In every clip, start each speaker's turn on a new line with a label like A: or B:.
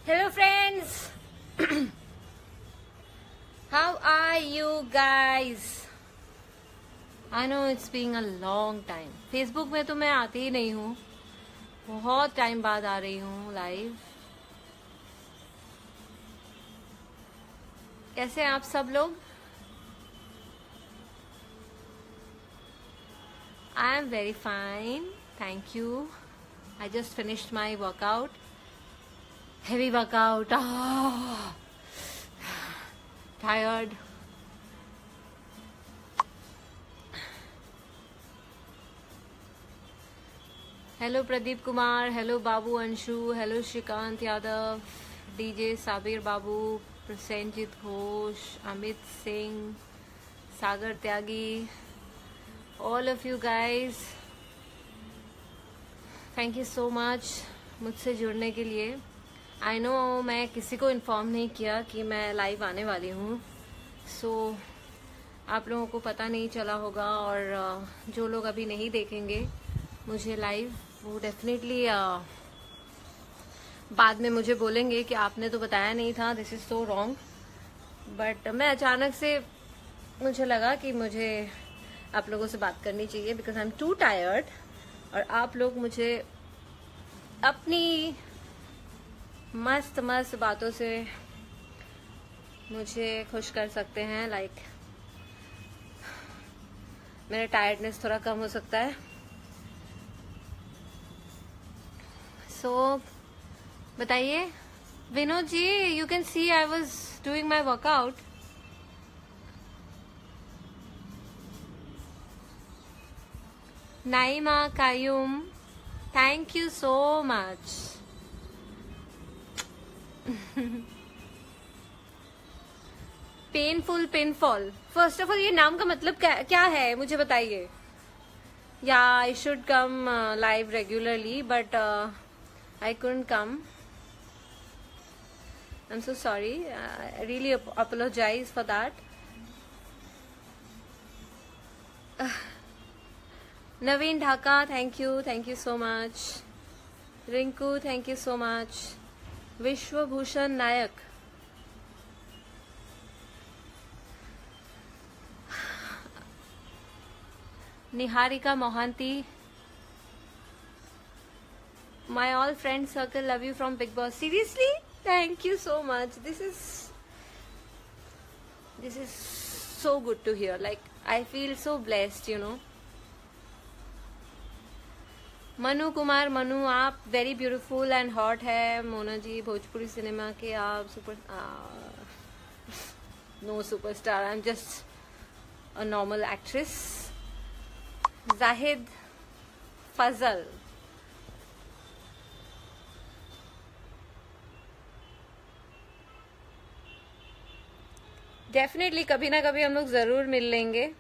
A: Hello friends. How are you guys? I know it's been a long time. Facebook में तो मैं आती ही नहीं हूँ, बहुत टाइम बाद आ रही हूँ लाइव। कैसे हैं आप सब लोग? I am very fine, thank you. I just finished my workout. Heavy workout. Tired. Hello Pradeep Kumar. Hello Babu Anshu. Hello Shrikant Yadav. DJ Sabir Babu. Prasenjit Ghosh. Amit Singh. Sagar Tyagi. All of you guys. Thank you so much मुझसे जुड़ने के लिए। I know मैं किसी को inform नहीं किया कि मैं लाइव आने वाली हूँ, सो आप लोगों को पता नहीं चला होगा, और जो लोग अभी नहीं देखेंगे मुझे लाइव, वो डेफिनेटली बाद में मुझे बोलेंगे कि आपने तो बताया नहीं था, this is so wrong. But मैं अचानक से मुझे लगा कि मुझे आप लोगों से बात करनी चाहिए, because I am too tired, और आप लोग मुझे अपनी मस्त मस्त बातों से मुझे खुश कर सकते हैं। लाइक मेरा टायर्डनेस थोड़ा कम हो सकता है। सो बताइए Vinod ji, you can see I was doing my workout. Naima Qayum, thank you so much. Painful pinfall, first of all ये नाम का मतलब क्या है मुझे बताइए। या I should come live regularly, but I couldn't come. I am so sorry, I really apologise for that. Naveen Dhaka, thank you so much. Rinku, thank you so much. Vishwabhushan Nayak, Niharika Mohanty, my all friend circle love you from Bigg Boss. Seriously, thank you so much. This is so good to hear. Like I feel so blessed, you know. Manu Kumar, Manu आप very beautiful and hot है। Mona ji, Bhojpuri cinema के आप super, no superstar, I am just a normal actress. Zahid Fazal, definitely कभी ना कभी हम लोग जरूर मिल लेंगे।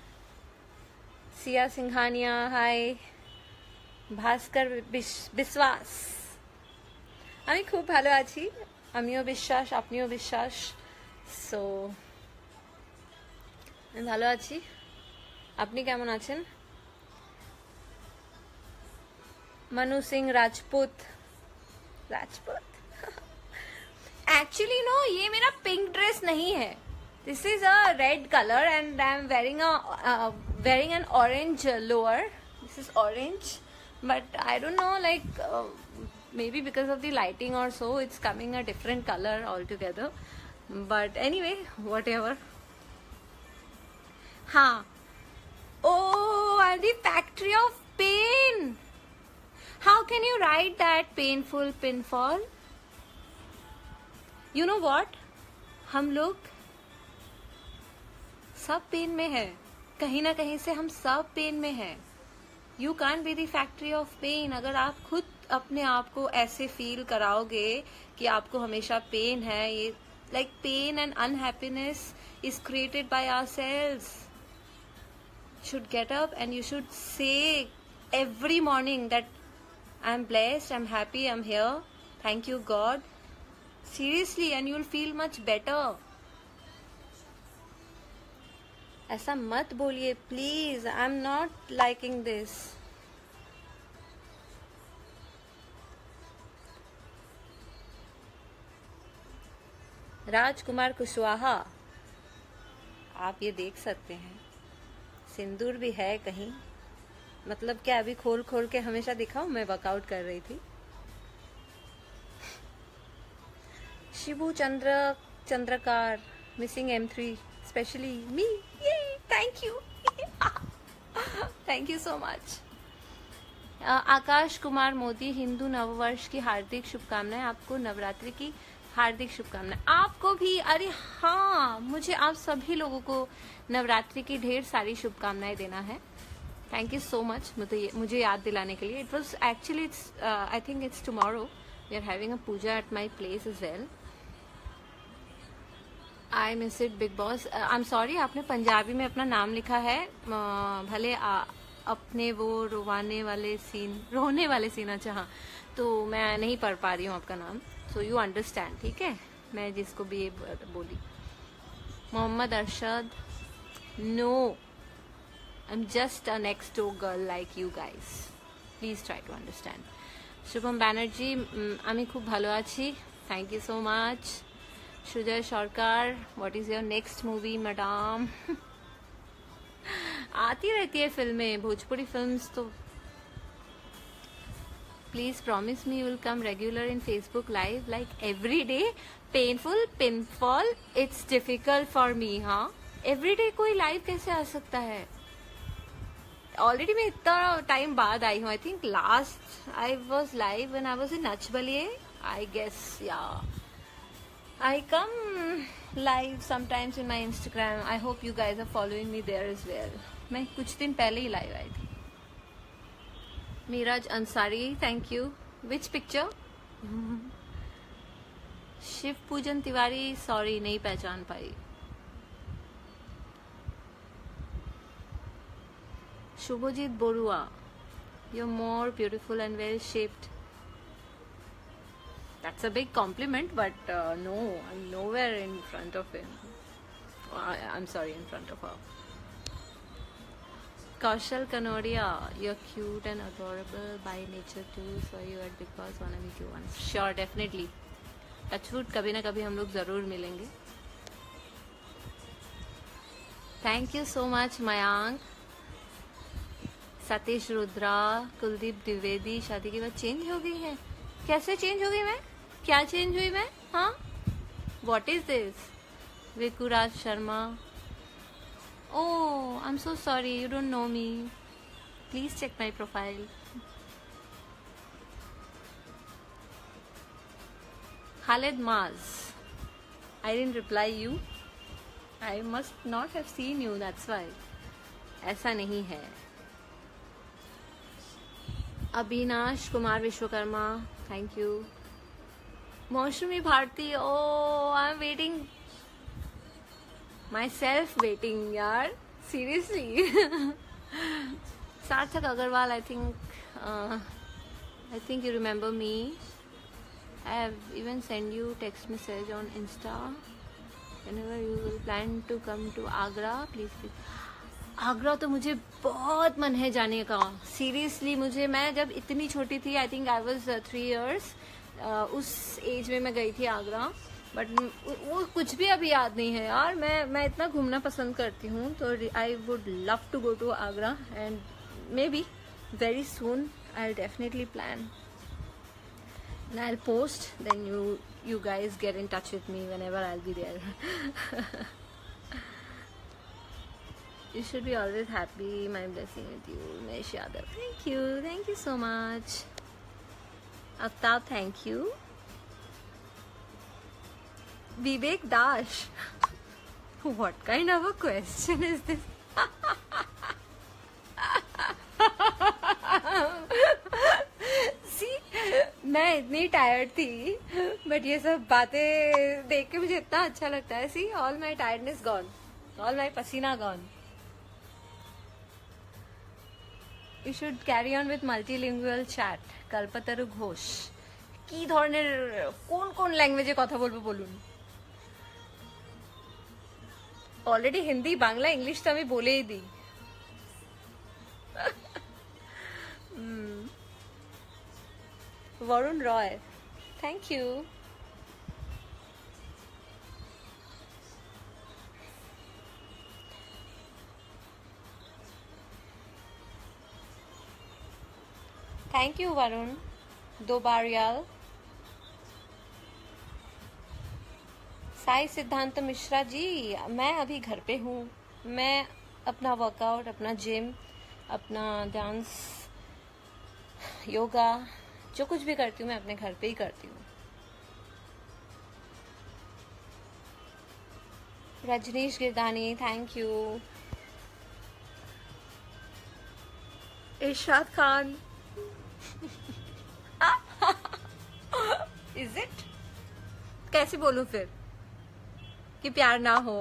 A: सिया सिंघानिया, हाय। ভাস্কর বিশ্বাস, আমি খুব ভালো আছি, আমিও বিশ্বাস, আপনিও বিশ্বাস। সো আমি ভালো আছি, আপনি কেমন আছেন? मनु सिंह राजपूत, एक्चुअली नो ये मेरा पिंक ड्रेस नहीं है, this is a red colour and I am wearing an orange lower, this is orange. But I don't know, like maybe because of the lighting or so, it's coming a different color altogether. But anyway, whatever. हाँ. Oh, I'm the factory of pain. How can you write that? Painful pinfall. You know what? हम लोग सब pen में है, कहीं ना कहीं से हम सब पेन में है. You can't be the factory of pain. अगर आप खुद अपने आप को ऐसे फील कराओगे कि आपको हमेशा पेन है, ये like pain and unhappiness is created by ourselves. You should get up and you should say every morning that I'm blessed, I'm happy, I'm here, thank you God. Seriously, and you'll feel much better. ऐसा मत बोलिए please, I am not liking this. Rajkumar Kushwaha, आप ये देख सकते हैं सिंदूर भी है कहीं, मतलब क्या अभी खोल खोल के हमेशा दिखाऊं? मैं वर्कआउट कर रही थी। Shibu Chandrakar missing M3 specially me, ये thank you thank you so much. Akash Kumar Modi, हिंदू नववर्ष की हार्दिक शुभकामनाएं। आपको नवरात्रि की हार्दिक शुभकामनाएं। आपको भी, अरे हाँ, मुझे आप सभी लोगों को नवरात्रि की ढेर सारी शुभकामनाएं देना है। थैंक यू सो मच मुझे याद दिलाने के लिए। It was actually I think it's tomorrow we are having a puja at my place as well. I miss it Bigg Boss. I am sorry, आपने पंजाबी में अपना नाम लिखा है, भले अपने वो रोने वाले सीन, अच्छा हाँ, तो मैं नहीं पढ़ पा रही हूँ आपका नाम, सो यू अंडरस्टैंड, ठीक है? मैं जिसको भी ये बोली। Mohammad Arshad, no, I am just a next door girl like you guys, please try to understand. Shubham Banerjee, আমি খুব ভালো আছি, thank you so much. Sujay Sarkar, what is your next movie madam? आती रहती है फिल्में, भोजपुरी फिल्म्स तो। Please promise me you will come regular in Facebook live like every day. Painful pinfall, it's difficult for me. हाँ, एवरी डे कोई live कैसे आ सकता है? ऑलरेडी मैं इतना टाइम बाद आई हूँ। I think last I was live when I was in Nach Baliye, I guess, या I come live sometimes in my Instagram. I hope you guys are following me there as well. मैं कुछ दिन पहले ही लाइव आई थी। Miraj Ansari, thank you. Which picture? Shiv Pujan Tiwari, sorry नहीं पहचान पाई। Subhajit Borooah, you're more beautiful and well shaped. That's a big compliment, but no, I'm nowhere in front of him. I'm sorry, in front of her. Kaushal Kanodia, you're cute and adorable by nature too. So you are because wanna meet you once. Sure, definitely. Touchwood, कभी ना कभी हम लोग जरूर मिलेंगे। Thank you so much, Mayank. Satish Rudra, Kuldeep Dwivedi, शादी के बाद चेंज हो गई है। कैसे चेंज हो गई मैं? क्या चेंज हुई मैं? हाँ, what is this? Vikuraj Sharma, oh I am so sorry, you don't know me, please check my profile. Khalid Maaz, I didn't reply you, I must not have seen you, that's why. ऐसा नहीं है। Avinash Kumar Vishwakarma, thank you. Mousumi Bharti, oh I am waiting myself, waiting यार, seriously. Sarthak Agarwal, I think you remember me, I have even send you text message on Insta, whenever you will plan to come to Agra, please. Agra तो मुझे बहुत मन है जाने का, seriously. मैं जब इतनी छोटी थी, I think I was 3 years, उस एज में मैं गई थी आगरा, बट वो कुछ भी अभी याद नहीं है यार। मैं इतना घूमना पसंद करती हूँ, तो I would love to go to Agra, and maybe very soon I will definitely plan, and I will post, then you guys get in touch with me whenever I'll be there. You should be always happy. My blessing with you, Umesh Yadav. Thank you so much. Aftab, thank you. Vivek Dash, what kind of a question is this? See, मैं इतनी tired थी, but ये सब बातें देख के मुझे इतना अच्छा लगता है। See, all my tiredness gone, all my pasina gone. You should carry on with multilingual chat. Kalpataru Ghosh, কি ধরনের কোন ল্যাঙ্গুয়েজে কথা বলবো বলুন? অলরেডি হিন্দি, বাংলা, ইংলিশ তো আমি বলেই দিই। Barun Roy, thank you. Thank you Varun, 2 बार। साई सिद्धांत मिश्रा जी, मैं अभी घर पे हूँ। मैं अपना वर्कआउट, अपना जिम, अपना डांस, योगा, जो कुछ भी करती हूँ मैं अपने घर पे ही करती हूँ। Rajnish Girdani, thank you. Irshad Khan, is it? कैसे बोलूं फिर कि प्यार ना हो?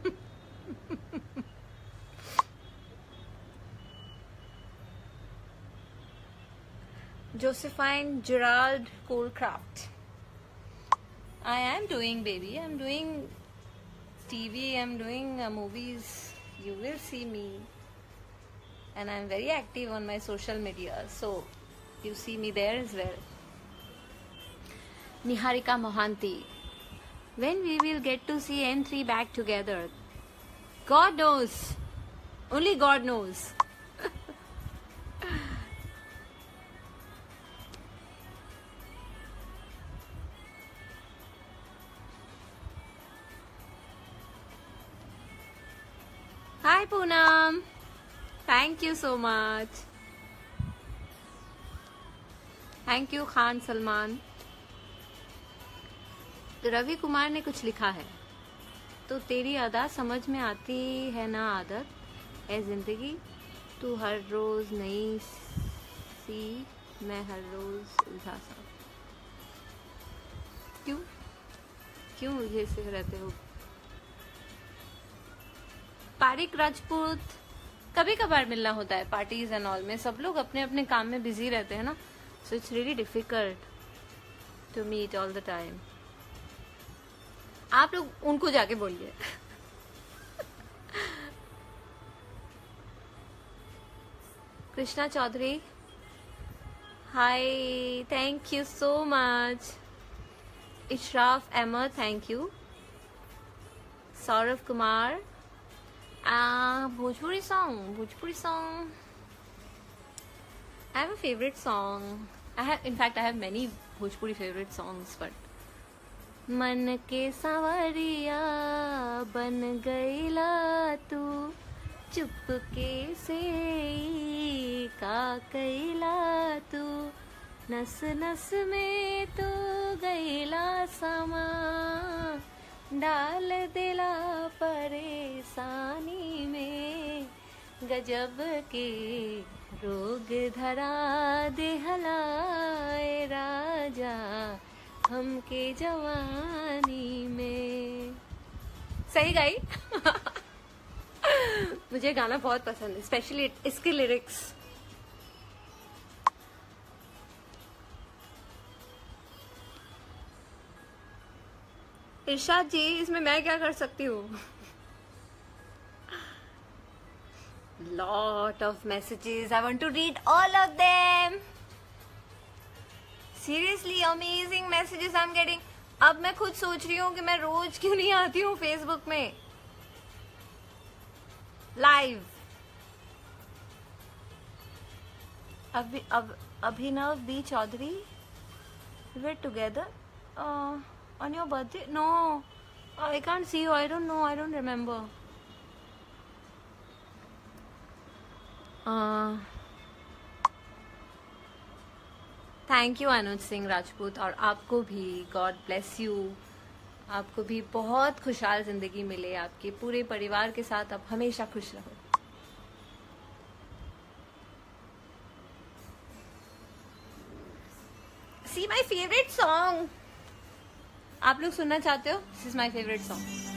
A: Josephine Gerald Colecraft, I am doing, baby. I'm doing TV, I'm doing movies. You will see me, and I'm very active on my social media, so you see me there as well. Niharika Mohanty, when we will get to see N3 back together? God knows. Only God knows. Hi Poonam, thank you so much. Thank you Khan Salman. Ravi Kumar ने कुछ लिखा है, तो तेरी अदा समझ में आती है ना आदत है जिंदगी, तू हर रोज नई सी, मैं हर रोज उलझा सा। क्यों क्यों उलझे से रहते हो? पारिक राजपूत, कभी कभार मिलना होता है पार्टीज एंड ऑल में, सब लोग अपने अपने काम में बिजी रहते हैं ना, so it's really difficult to meet all the time. आप लोग उनको जाके बोलिए। Krishna Chaudhary, hi, thank you so much. Ishraf Ahmed, thank you. Saurabh Kumar, Bhojpuri song. I have a favorite song. In fact, I have many Bhojpuri favorite songs, but मन के सांवरिया बन गईला तू, चुपके से का कैला तू, नस नस में तू गईला समा, डाल दिला परेशानी में, गजब के रोग धरा देहलाए राजा हमके जवानी में। सही गाई। मुझे गाना बहुत पसंद है, स्पेशली इसके लिरिक्स। इरशाद जी, इसमें मैं क्या कर सकती हूँ? Lot of messages. I want to read all of them. Seriously, amazing messages I'm getting. अब मैं खुद सोच रही हूँ कि मैं रोज क्यों नहीं आती हूँ फेसबुक में live. Abhinav B Chaudhary, we're together on your birthday? No, I can't see you. I don't know. I don't remember. Thank you Anuj Singh Rajput, और आपको भी गॉड ब्लेस यू। आपको भी बहुत खुशहाल जिंदगी मिले, आपके पूरे परिवार के साथ आप हमेशा खुश रहो। सी माई फेवरेट सॉन्ग, आप लोग सुनना चाहते हो? This is my favourite song.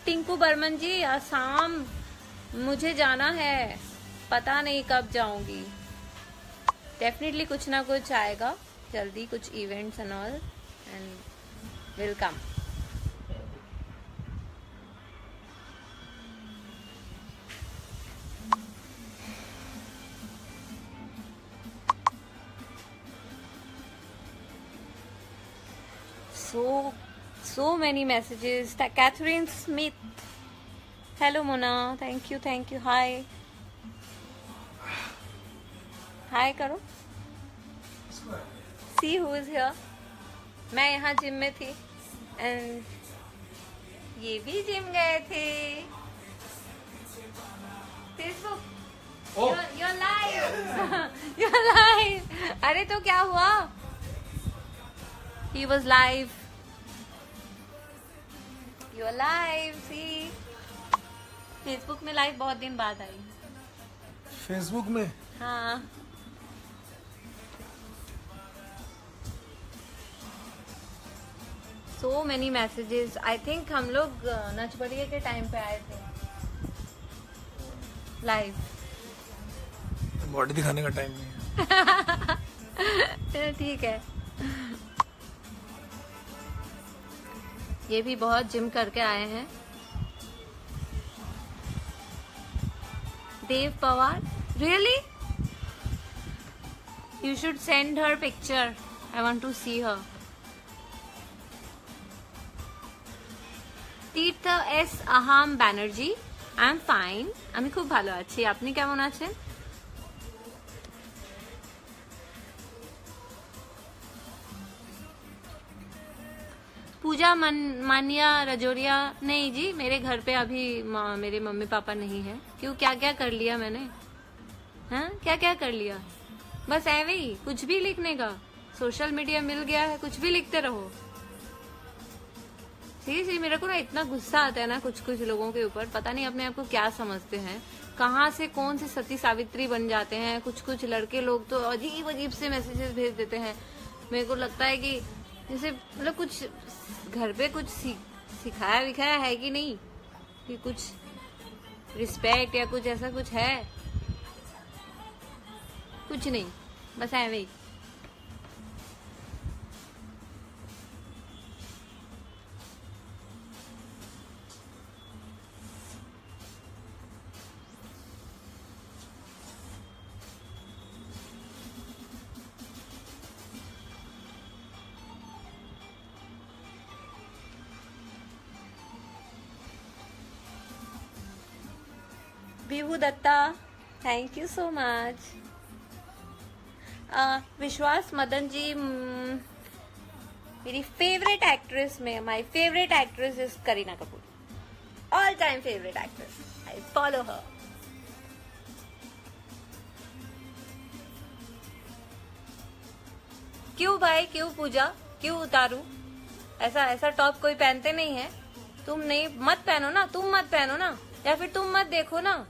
A: Tinku Barman ji, Assam मुझे जाना है, पता नहीं कब जाऊंगी। डेफिनेटली कुछ ना कुछ आएगा जल्दी, कुछ events and all, and will come. So many messages. Catherine Smith. Hello Mona. Thank you. Hi. Hi करो. See who is here. मैं यहाँ जिम में थी and ये भी जिम गए थे. Facebook. Oh. You're live. You're live. अरे तो क्या हुआ? He was live. You're live. See. Facebook में लाइव बहुत दिन बाद आई.
B: Facebook में?
A: हाँ. So many messages. I think हम लोग नच बढ़िया के टाइम पे आए थे. लाइव.
B: बॉडी दिखाने का टाइम नहीं है.
A: ठीक है. ये भी बहुत जिम करके आए हैं. Dev Pawar, really? You should send her picture. I want to see her. Tirth S আহাম ব্যানার্জি, আই এম ফাইন. আমি খুব ভালো আছি. আপনি কেমন আছেন? पूजा मानिया रजोरिया, नहीं जी, मेरे घर पे अभी मेरे मम्मी पापा नहीं है. क्यों, क्या क्या कर लिया मैंने? हाँ, क्या क्या कर लिया? बस ऐवे ही कुछ भी लिखने का. सोशल मीडिया मिल गया है, कुछ भी लिखते रहो. सीरियसली मेरे को ना इतना गुस्सा आता है ना कुछ कुछ लोगों के ऊपर. पता नहीं अपने आप को क्या समझते हैं, कहाँ से कौन से सती सावित्री बन जाते हैं. कुछ कुछ लड़के लोग तो अजीब अजीब से मैसेजेस भेज देते हैं. मेरे को लगता है कि जैसे मतलब कुछ घर पे कुछ सिखाया विखाया है कि नहीं, कि कुछ रिस्पेक्ट या कुछ ऐसा कुछ है. कुछ नहीं, बस ऐवे ही. Vibhu Dutta, thank you so much. Vishwas Madan ji, मेरी फेवरेट एक्ट्रेस में my favourite actress is Kareena Kapoor. All time favourite actress. I follow her. क्यों भाई, क्यों पूजा, क्यों उतारू? ऐसा टॉप कोई पहनते नहीं है. तुम नहीं, मत पहनो ना, तुम मत पहनो ना, या फिर तुम मत देखो ना.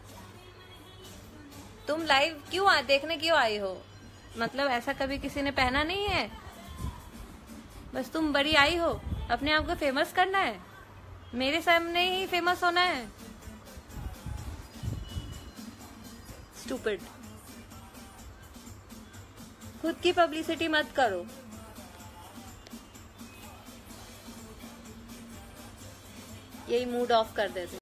A: तुम लाइव क्यों देखने क्यों आई हो? मतलब ऐसा कभी किसी ने पहना नहीं है. बस तुम बड़ी आई हो, अपने आप को फेमस करना है. मेरे सामने ही फेमस होना है. स्टूपिड. खुद की पब्लिसिटी मत करो. यही मूड ऑफ कर देते.